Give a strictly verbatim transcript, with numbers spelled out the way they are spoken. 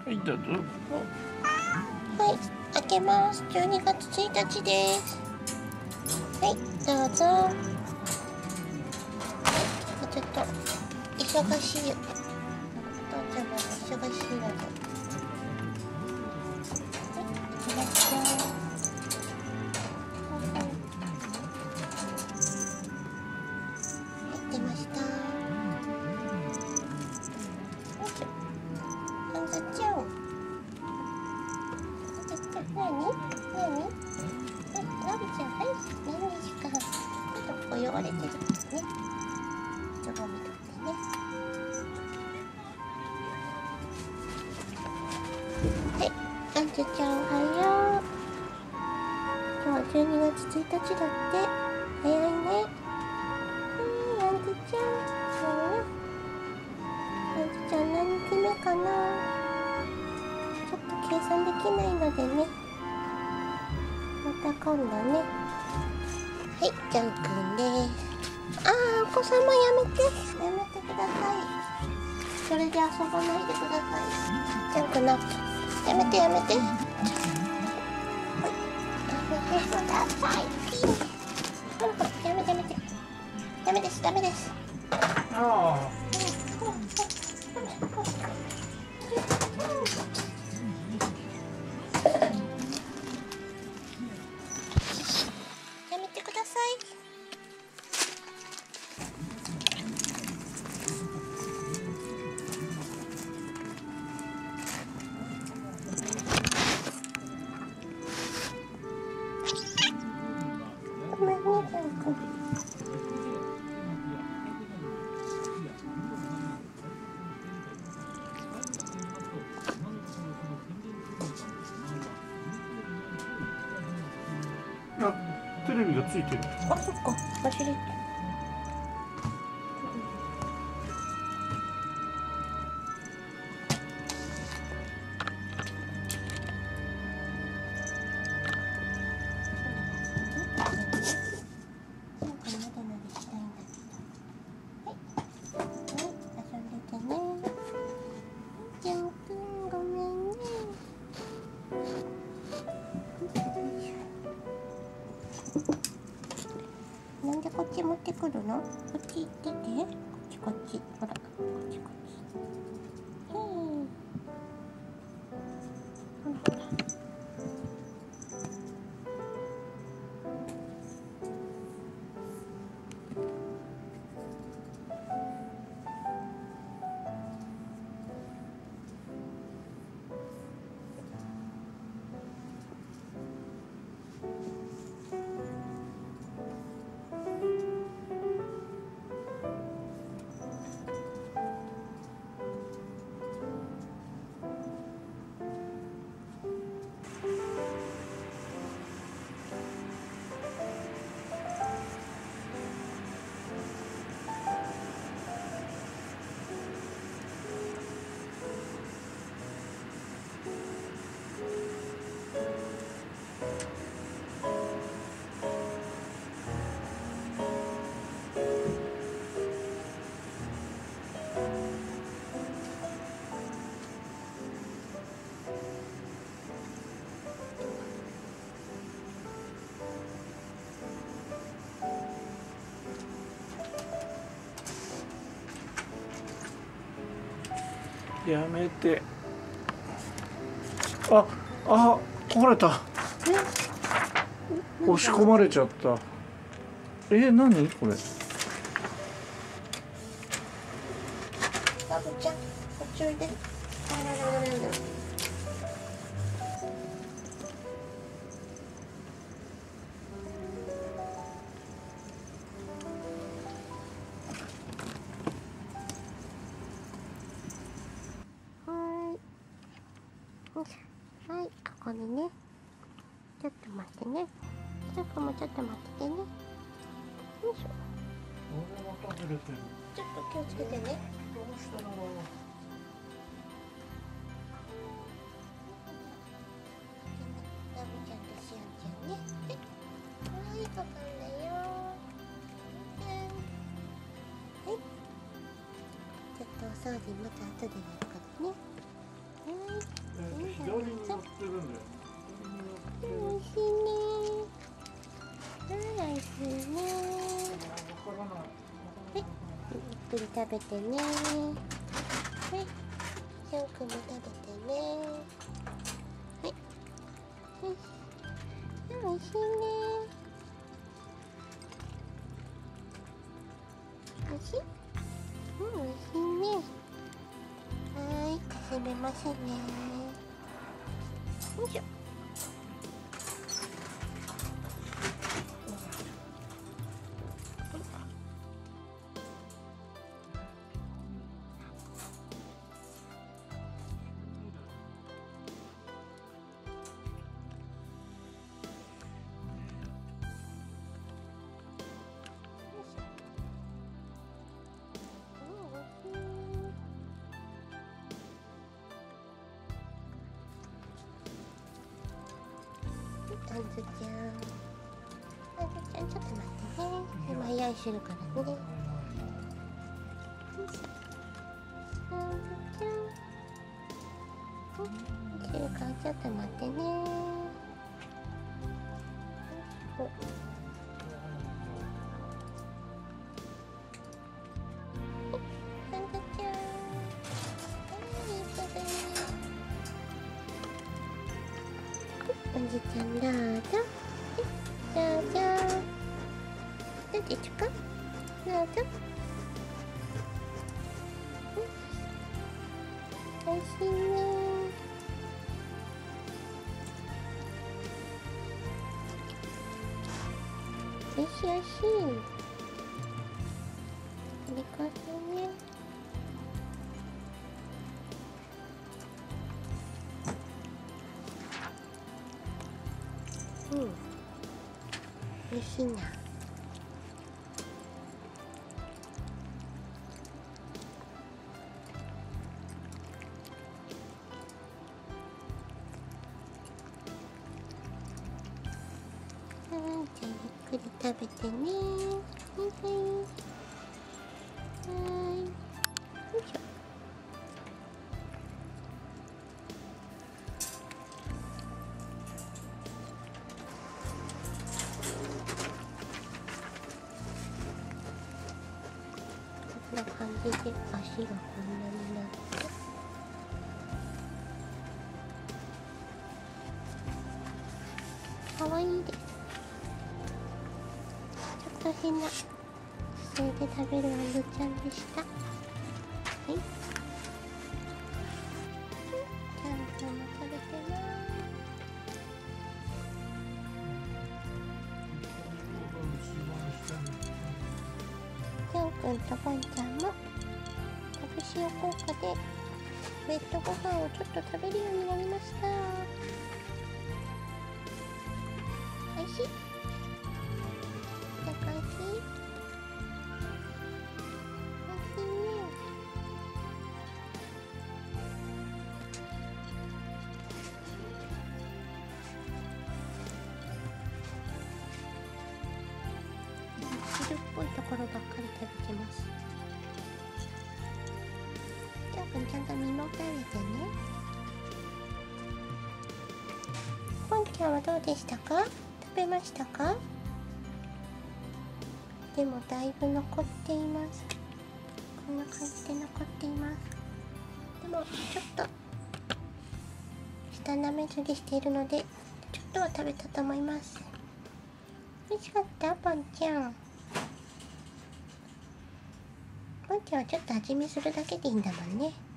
はい、どうぞ。 はい、開けます。じゅうにがつついたちです。はい、どうぞ。はい、ちょっと忙しい。お父ちゃまも忙しいので。はい、いきますよ。はい、出ました。よいしょ。あんずちゃん。あんずちゃん、なになに？はい、のびちゃん、はい、何日か。ちょっとここ汚れてるからね。ちょっとゴミ取ってね。はい、あんずちゃん、おはよう。今日はじゅうにがつついたちだって。早いね。はい、あんずちゃん。あんずちゃん、何日目かな。ちょっと計算できないのでね。また今度ね。はい、ジャンくんです。あー、お子様やめて。やめてください。それで遊ばないでください。ジャンくんの。やめてやめて。はい。やめてください。ほらほら、やめてやめて。ダメです、ダメです。 ああ。 やめてください。ごめんね、ジャン君。 あ、テレビがついてる。 あ、そっか、忘れて。なんでこっち持ってくるの？こっち行ってて。こっちこっち。ほら、こっちこっち。へー。ほらほら。 やめて。あ、あ、壊れた。押し込まれちゃった。え、何これ。 バブちゃん、こっちおいで。あららららら。はい、ここにね。ちょっと待ってね。ストップもちょっと待っててね。よいしょ。ちょっと気をつけてね。 どうしたの？ ラブちゃんとシアンちゃんね。はい、パパだよ。はい。ちょっとお掃除また後でやるからね。 左に乗ってるんだよ。 美味しいね。はい、アイスね。 わからない。 はい、ゆっくり食べてね。はい、しょうくんも食べてね。はい、はい、美味しいね。美味しい？うん、美味しいね。はい、閉めますね。よいしょ。あんずちゃん、あんずちゃん、ちょっと待ってね。今用意するからね。よいしょ。あんずちゃん、するからちょっと待ってね。お、あんずちゃん、はい、いい子だね。あんずちゃん、どうぞ。どうぞ。どうですか？どうぞ。おいしいね。おいしいおいしい。ありがとうね。うん。おいしいな。はい、じゃあゆっくり食べてね。はいはい。はい。よいしょ。こんな感じで足がこんなになって。かわいいです。ちょっと変な姿勢で食べるあんずちゃんでした。はい。ちゃんくんも食べてな。ちゃんくんとぽんちゃんもまぶしお効果でウェットご飯をちょっと食べるようになりました。おいしい？おいしい？おいしいね。汁っぽいところばっかり食べてます。ちゃんくんちゃんと身も食べてね。ぽんちゃんはどうでしたか？食べましたか？でもだいぶ残っています。こんな感じで残っています。でもちょっと下なめずりしているのでちょっとは食べたと思います。美味しかった？ぽんちゃん。ぽんちゃんはちょっと味見するだけでいいんだもんね。